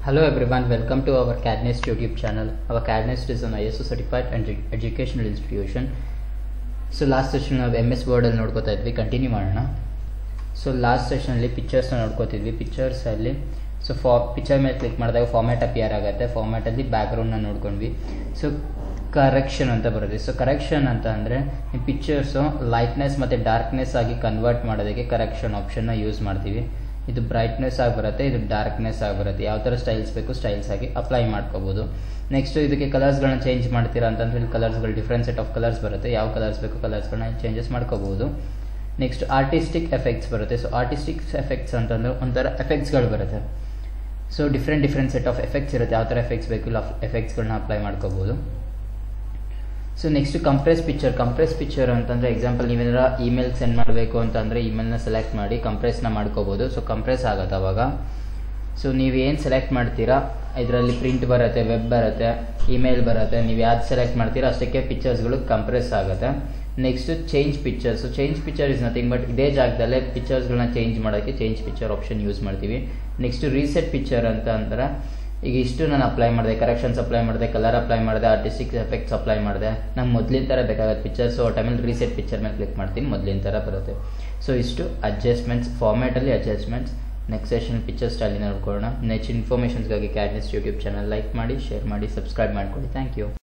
Hello everyone, welcome to our CAD NEST YouTube channel. Our CAD NEST is an ISO certified and educational institution. So last session ನಾವು MS Word ಅಲ್ಲಿ ನೋಡ್ಕೋತಾ ಇದ್ವಿ, continue ಮಾಡೋಣ. So last ಸೆಷನಲ್ಲಿ ಪಿಕ್ಚರ್ಸ್ನ ನೋಡ್ಕೋತಿದ್ವಿ. ಪಿಕ್ಚರ್ಸಲ್ಲಿ ಪಿಕ್ಚರ್ ಮೇಲೆ ಕ್ಲಿಕ್ ಮಾಡಿದಾಗ ಫಾರ್ಮ್ಯಾಟ್ ಅಪಿಯರ್ ಆಗುತ್ತೆ. ಫಾರ್ಮ್ಯಾಟಲ್ಲಿ ಬ್ಯಾಕ್ಗ್ರೌಂಡ್ನ ನೋಡ್ಕೊಂಡ್ವಿ. ಸೊ ಕರೆಕ್ಷನ್ ಅಂತ ಬರುತ್ತೆ. ಸೊ ಕರೆಕ್ಷನ್ ಅಂತ ಅಂದರೆ ಈ ಪಿಕ್ಚರ್ಸು ಲೈಟ್ನೆಸ್ ಮತ್ತು ಡಾರ್ಕ್ನೆಸ್ ಆಗಿ ಕನ್ವರ್ಟ್ ಮಾಡೋದಕ್ಕೆ ಕರೆಕ್ಷನ್ ಆಪ್ಷನ್ನ ಯೂಸ್ ಮಾಡ್ತೀವಿ. ಇದು ಬ್ರೈಟ್ನೆಸ್ ಆಗಿ ಬರುತ್ತೆ, ಇದು ಡಾರ್ಕ್ನೆಸ್ ಆಗಿ ಬರುತ್ತೆ. ಯಾವ ಥರ ಸ್ಟೈಲ್ಸ್ ಬೇಕು ಸ್ಟೈಲ್ಸ್ ಆಗಿ ಅಪ್ಲೈ ಮಾಡ್ಕೋಬೋದು. ನೆಕ್ಸ್ಟು ಇದಕ್ಕೆ ಕಲರ್ಸ್ಗಳನ್ನ ಚೇಂಜ್ ಮಾಡ್ತೀರಾ ಅಂತಂದ್ರೆ ಕಲರ್ಸ್ಗಳು ಡಿಫ್ರೆಂಟ್ ಸೆಟ್ ಆಫ್ ಕಲರ್ಸ್ ಬರುತ್ತೆ. ಯಾವ ಕಲರ್ಸ್ ಬೇಕು ಕಲರ್ಸ್ಗಳನ್ನ ಚೇಂಜಸ್ ಮಾಡ್ಕೋಬೋದು. ನೆಕ್ಸ್ಟ್ ಆರ್ಟಿಸ್ಟಿಕ್ ಎಫೆಕ್ಟ್ಸ್ ಬರುತ್ತೆ. ಸೊ ಆರ್ಟಿಸ್ಟಿಕ್ ಎಫೆಕ್ಟ್ಸ್ ಅಂತಂದ್ರೆ ಒಂಥರ ಎಫೆಕ್ಟ್ಸ್ಗಳು ಬರುತ್ತೆ. So different set of effects ಇರುತ್ತೆ. ಯಾವ ಥರ ಎಫೆಕ್ಟ್ಸ್ ಬೇಕು ಎಫೆಕ್ಟ್ಸ್ಗಳನ್ನ ಅಪ್ಲೈ ಮಾಡ್ಕೋಬೋದು. ಸೊ ನೆಕ್ಸ್ಟ್ ಕಂಪ್ರೆಸ್ ಪಿಕ್ಚರ್ ಅಂತಂದರೆ ಎಕ್ಸಾಂಪಲ್ ನೀವೇನಾರ ಇಮೇಲ್ ಸೆಂಡ್ ಮಾಡಬೇಕು ಅಂತಂದರೆ ಇಮೇಲ್ನ ಸೆಲೆಕ್ಟ್ ಮಾಡಿ ಕಂಪ್ರೆಸ್ನ ಮಾಡ್ಕೋಬೋದು. ಸೊ ಕಂಪ್ರೆಸ್ ಆಗುತ್ತೆ ಅವಾಗ. ಸೊ ನೀವು ಏನು ಸೆಲೆಕ್ಟ್ ಮಾಡ್ತೀರಾ ಇದರಲ್ಲಿ ಪ್ರಿಂಟ್ ಬರುತ್ತೆ, ವೆಬ್ ಬರುತ್ತೆ, ಇಮೇಲ್ ಬರುತ್ತೆ. ನೀವು ಯಾವ್ದು ಸೆಲೆಕ್ಟ್ ಮಾಡ್ತೀರಾ ಅಷ್ಟಕ್ಕೆ ಪಿಕ್ಚರ್ಸ್ಗಳು ಕಂಪ್ರೆಸ್ ಆಗುತ್ತೆ. Next change picture. So change picture is nothing but ಇದೇ ಜಾಗದಲ್ಲೇ ಪಿಕ್ಚರ್ಸ್ಗಳನ್ನ ಚೇಂಜ್ ಮಾಡೋಕ್ಕೆ ಚೇಂಜ್ ಪಿಕ್ಚರ್ ಆಪ್ಷನ್ ಯೂಸ್ ಮಾಡ್ತೀವಿ. ನೆಕ್ಸ್ಟ್ ರೀಸೆಟ್ ಪಿಕ್ಚರ್ ಅಂತ ಅಂದರೆ ಈಗ ಇಷ್ಟು ನಾನು ಅಪ್ಲೈ ಮಾಡಿದೆ, ಕರೆಕ್ಷನ್ಸ್ ಅಪ್ಲೈ ಮಾಡಿದೆ, ಕಲರ್ ಅಪ್ಲೈ ಮಾಡಿದೆ, ಆರ್ಟಿಸ್ಟಿಕ್ ಎಫೆಕ್ಟ್ಸ್ ಅಪ್ಲೈ ಮಾಡಿದೆ. ನಂಗೆ ಮೊದಲಿನ ಥರ ಬೇಕಾಗುತ್ತೆ ಪಿಕ್ಚರ್. ಸೊ ಆ ಟೈಮಲ್ಲಿ ರೀಸೆಟ್ ಪಿಕ್ಚರ್ ಮೇಲೆ ಕ್ಲಿಕ್ ಮಾಡ್ತೀನಿ, ಮೊದಲಿನ ಥರ ಬರುತ್ತೆ. ಸೊ ಇಷ್ಟು ಅಡ್ಜಸ್ಟ್ಮೆಂಟ್ಸ್, ಫಾರ್ಮ್ಯಾಟಲ್ಲಿ ಅಡ್ಜಸ್ಟ್ಮೆಂಟ್ಸ್. ನೆಕ್ಸ್ಟ್ ಸೆಷನ್ ಪಿಕ್ಚರ್ ಸ್ಟೈಲಿನ ನೋಡ್ಕೊಳ್ಳೋಣ. ನೆಕ್ಸ್ಟ್ ಇನ್ಫಾರ್ಮೇಷನ್ಸ್ಗಾಗಿ CAD NEST YouTube channel like ಮಾಡಿ, ಶೇರ್ ಮಾಡಿ, ಸಬ್ಸ್ಕ್ರೈಬ್ ಮಾಡ್ಕೊಳ್ಳಿ. Thank you.